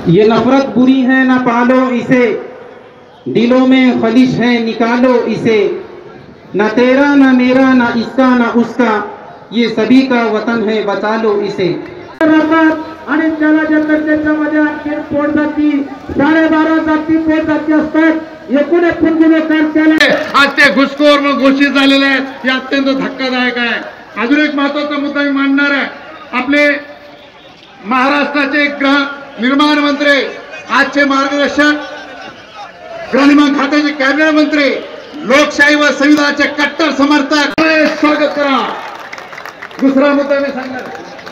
ये नफरत बुरी है ना पालो इसे, दिलों में खलिश है निकालो इसे, ना तेरा ना मेरा ना इसका ना उसका, ये सभी का वतन है बचा लो इसे। आणि त्याला ज्या चर्चेच्यामध्ये आणखी पोटजाती 12.5 जाती पोटजाती असतात एकूण गुन्हेगार केले आज ते घुसखोर म्हणून घोषित झालेले आहेत. हे अत्यंत धक्कादायक आहे. अजून एक महत्वाचा मुद्दा मी मांडणार आहे. आपले महाराष्ट्राचे गृहनिर्माण मंत्री, आजचे मार्गदर्शक, गृहनिर्माण खात्याचे कॅबिनेट मंत्री, लोकशाही व संविधानाचे कट्टर समर्थक, स्वागत करा. दुसरा मुद्दा मी सांगणार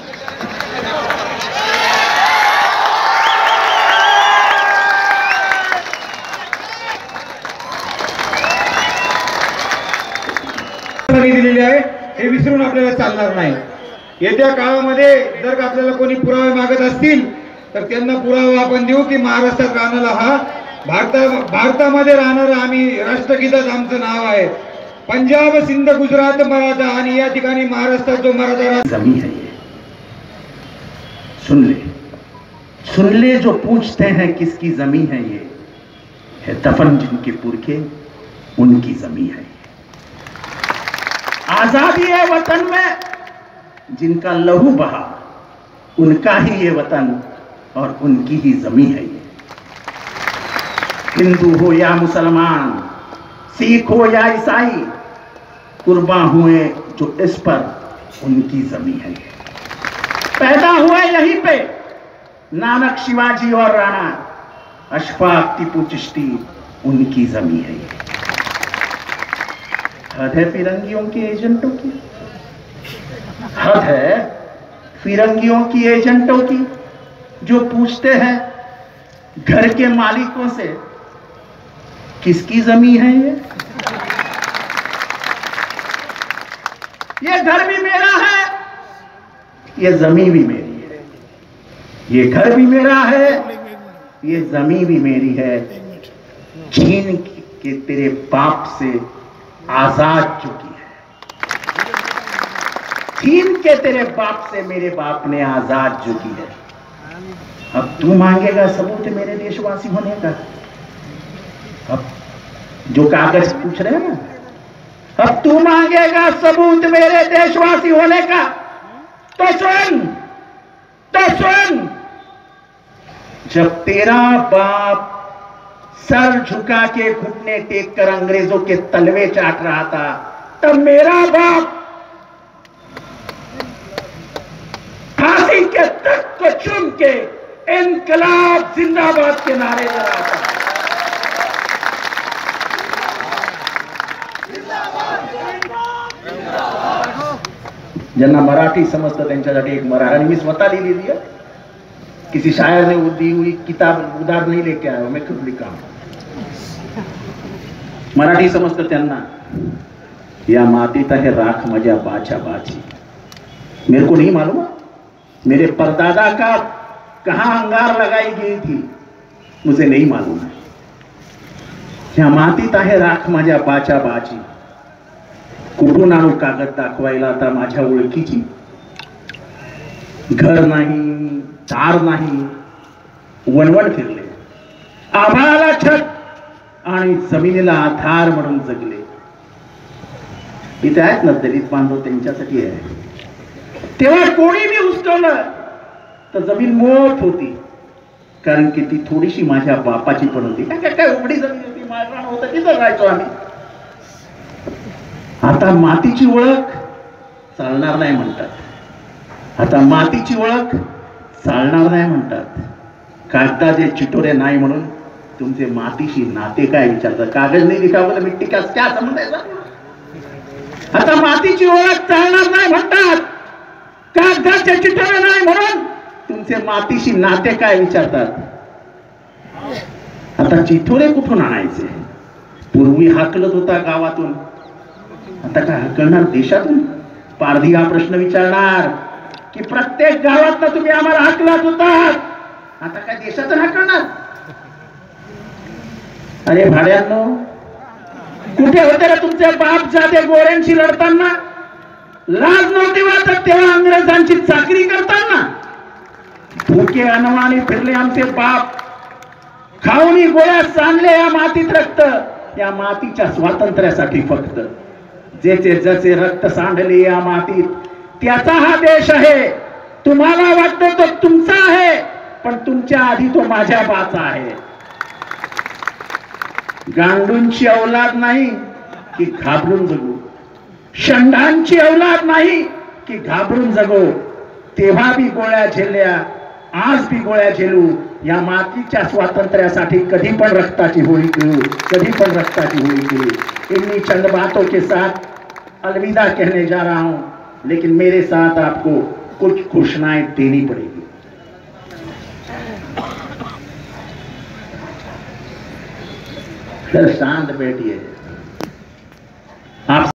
दिलेली आहे हे विसरून आपल्याला चालणार नाही. येत्या काळामध्ये जर आपल्याला कोणी पुरावे मागत असतील तर त्यांना पुरावा आपण देऊ की महाराष्ट्रात राहणारा हा भारतामध्ये राहणारा आम्ही राष्ट्रगीतात आमचं नाव आहे. पंजाब, सिंध, गुजरात, मराठा आणि या ठिकाणी महाराष्ट्रात जो मराठा जमीन है ये. सुन ले जो पूछते हैं किसकी जमीन है ये, है दफन जिनके पुरखे उनकी जमीन है. आजादी है वतन में जिनका लहू बहा, उनका ही ये वतन और उनकी ही जमीन है ये. हिंदू हो या मुसलमान, सिख हो या ईसाई, कुर्बान हुए जो इस पर उनकी जमीन है ये. पैदा हुए यहीं पे नानक, शिवाजी और राणा, अशफाक, टीपू चिश्ती, उनकी जमीन है ये. हद है फिरंगियों के एजेंटों की, हद है फिरंगियों की एजेंटों की जो पूछते हैं घर के मालिकों से किसकी जमीन है ये. ये घर भी मेरा है, ये जमीन भी मेरी है. ये घर भी मेरा है, ये जमीन भी मेरी है. छीन के तेरे बाप से आजाद चुकी है. छीन के तेरे बाप से मेरे बाप ने आजाद चुकी है. अब तू मांगेगा सबूत मेरे देशवासी होने का. अब जो कागज पूछ रहे हैं ना, अब तू मांगेगा सबूत मेरे देशवासी होने का. तो सुन, जब तेरा बाप सर झुका के घुटने टेक कर अंग्रेजों के तलवे चाट रहा था, तब मेरा बाप फांसी के तख्त को चूम के इनकलाब जिंदाबाद के नारे दे रहा था. ज्यांना मराठी समजतं त्यांच्यासाठी एक मराठी मी स्वतः लिहिलेली आहे. किसी शायर ने दी हुई किताब उधार नहीं लेके आया, मैं खुद लिखा हूं. मराठी समजतं त्यांना. या मातीत है राख मजा बाचा बाची. मेरे को नहीं मालूम मेरे परदादा का कहां अंगार लगाई गई थी, मुझे नहीं मालूम है. या मातीत आहे राख मजा बाचा बाची. कुठून आणू कागद दाखवायला आता माझ्या ओळखीची. घर नाही, दार नाही, वणवण फिरले. आभाळाला छत आणि जमिनीला आधार म्हणून जगले. इथे आहेत ना दलित बांधव, त्यांच्यासाठी आहे. तेव्हा कोणी बी हुसकवलं तर जमीन मोठ होती, कारण की ती थोडीशी माझ्या बापाची पण होती. काय उघडी जमीन होती, माळरान होतं, तिथं राहायचो आम्ही. आता मातीची ओळख चालणार नाही म्हणतात. आता मातीची ओळख चालणार नाही म्हणतात. कागदाचे चिटोरे नाही म्हणून तुमचे मातीशी नाते काय विचारतात. कागज नाही दिखावा तर मिट्टी का क्या समजायचा. आता मातीची ओळख चालणार नाही म्हणतात. कागदाचे चिटोरे नाही म्हणून तुमचे मातीशी नाते काय विचारतात. आता चिठोरे कुठून आणायचे. पूर्वी हाकलत होता गावातून, आता काय हाकलणार देशातून. पारधी हा प्रश्न विचारणार की प्रत्येक गावात तुम्ही आम्हाला हाकलात होतात, आता काय देशातून हाकलणार. अरे भाड्यांनो, कुठे होते रे तुमचे बाप जाते गोऱ्यांशी लढताना. लाज नव्हती वाटत तेव्हा इंग्रजांची चाकरी करताना. भुके अनवाणी फिरले आमचे बाप, खाऊनी गोळ्या सांडले या मातीत रक्त, या मातीच्या स्वातंत्र्यासाठी फक्त. जेचे जसे रक्त सांडले या मातीत, त्याचा हा देश आहे. तुम्हाला वाटतं तो तुमचा आहे, पण तुमच्या आधी तो माझ्या बाचा आहे. गांडूंची औलाद नाही की घाबरून जगू, षंडांची औलाद नाही की घाबरून जगू. तेव्हा बी गोळ्या झेलल्या, आज भी गोळ्या झेलू. या मातीच्या स्वातंत्र्यासाठी कधी पण रक्ताची होळी करू, कधी पण रक्ताची होळी करू. इन्हीं चंद बातों के साथ अलविदा कहने जा रहा हूं, लेकिन मेरे साथ आपको कुछ घोषणाएं देनी पड़ेगी. शांत बैठिए. आप